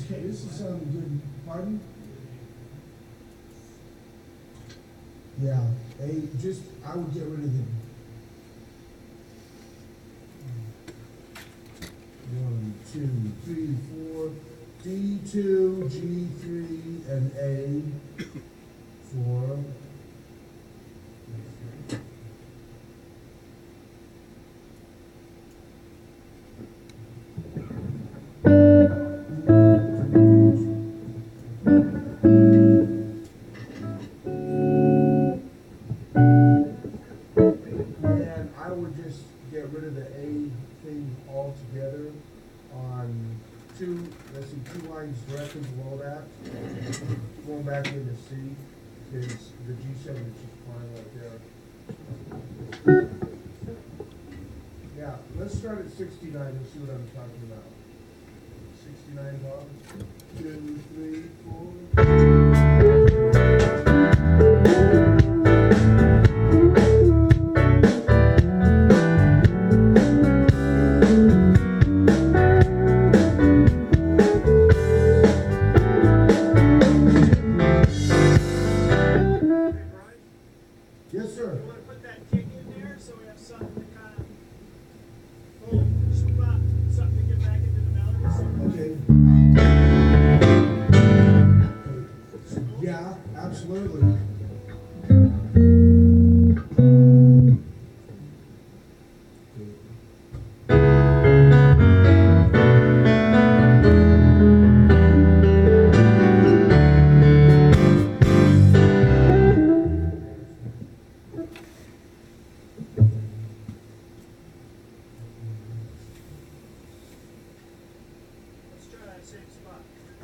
this is sounding good. Pardon? Yeah, I would get rid of the 1, 2, 3, 4, D2, G3, and A, 4. Get rid of the A thing altogether on two lines directly below that, going back into C, because the G7 is just fine right there. Yeah, let's start at 69 and see what I'm talking about. 69, Bob. 2, 3, 4. Absolutely. Let's try that same spot.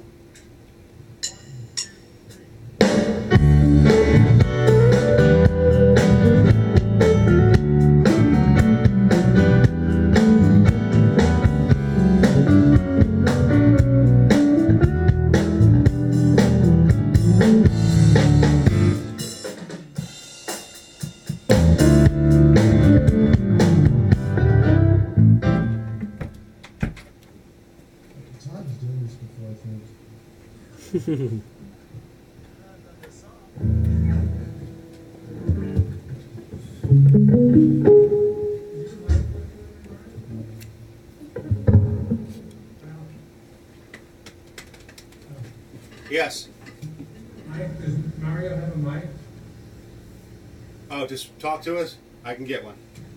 Todd's doing this before, I think. Yes. Mike, does Mario have a mic? Oh, just talk to us? I can get one.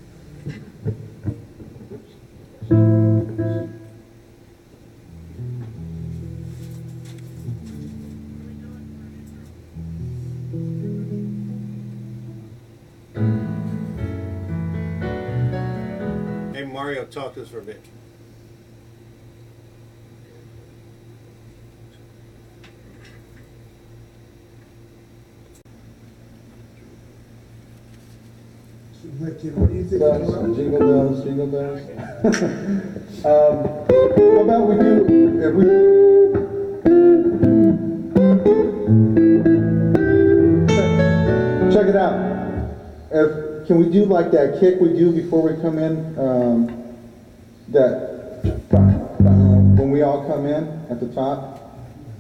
Hey, Mario, talk to us for a bit. What do you think? Jingle bells, jingle bells. How about we do, if we, check it out. Can we do like that kick we do before we come in? When we all come in at the top.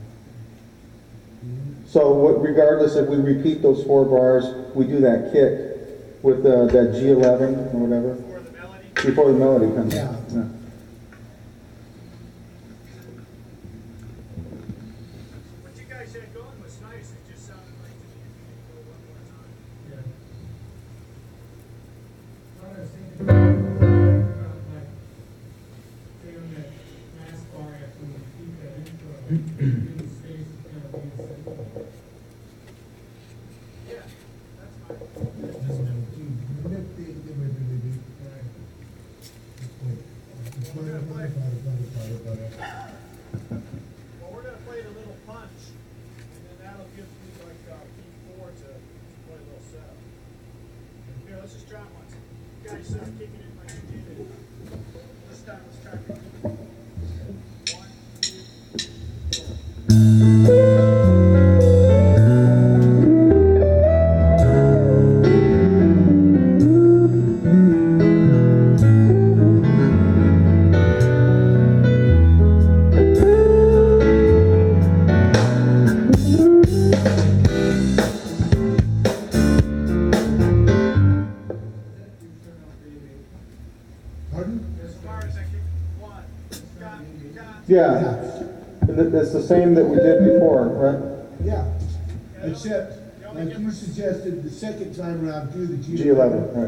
So regardless if we repeat those 4 bars, we do that kick with that G11 or whatever. Before the melody comes in. Yeah. What you guys had going was nice. It just sounded like to me if you could go one more time. Yeah. What I was thinking about, like, say on that last bar after we keep that intro, in the space is kind of being simple. Yeah, that's fine. Well, we're going to play the little punch, and then that'll give you like P4 to play a little setup. Here, let's just try it once. You guys start kicking it like you did. This time, let's try it. 1, 2, 4. Yeah, it's the same that we did before, right? Yeah, except, like you suggested, the second time around, do the G11. G11, right.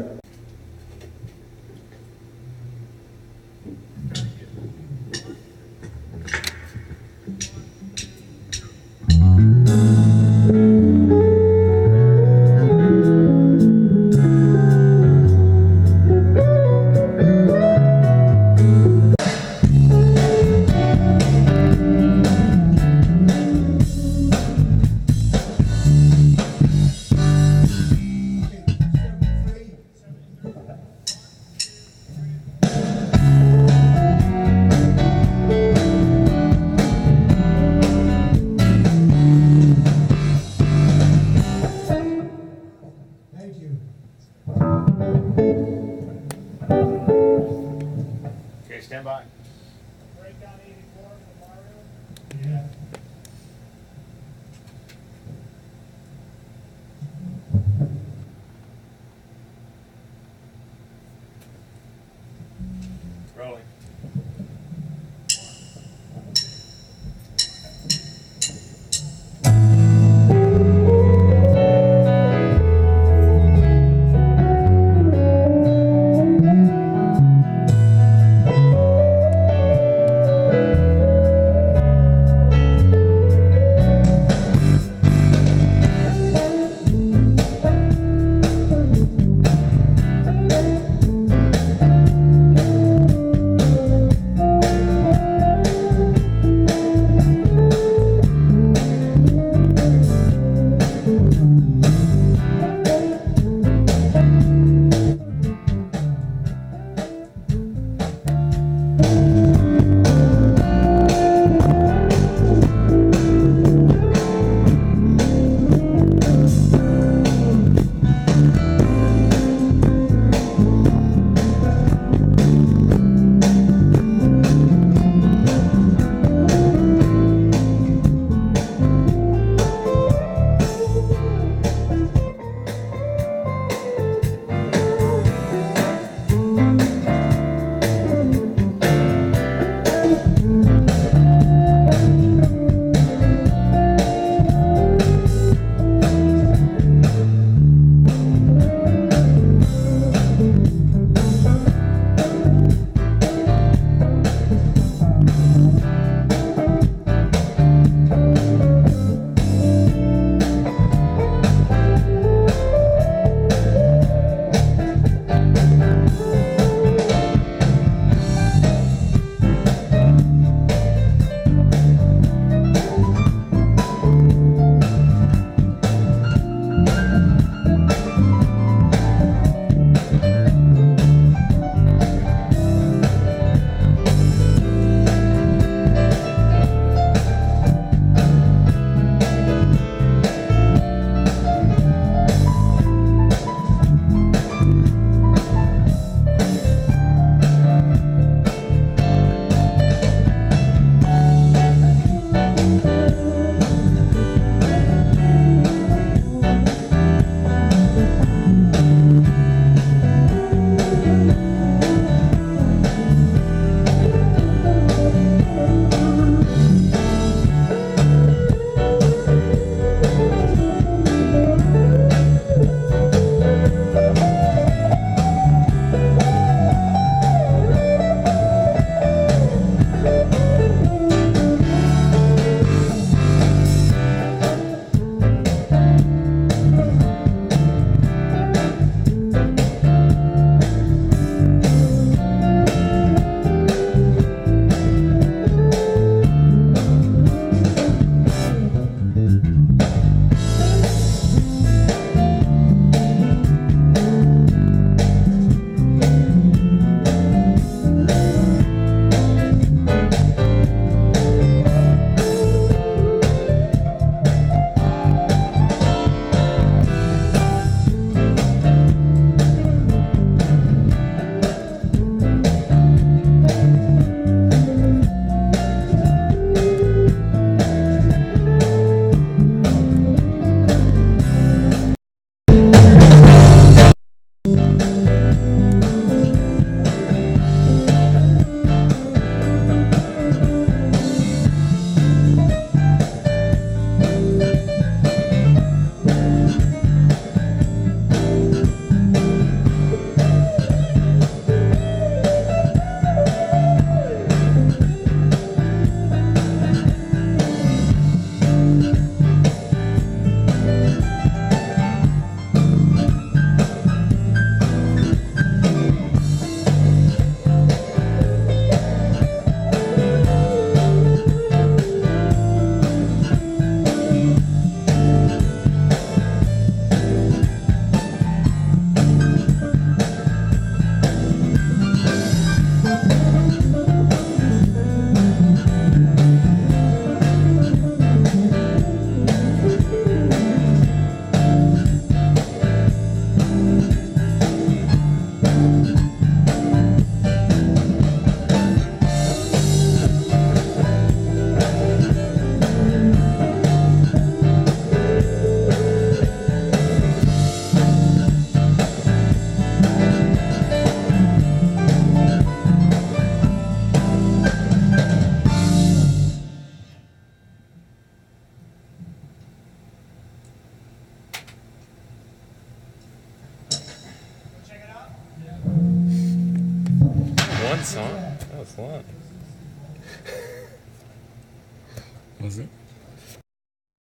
one song? That was long. Was it?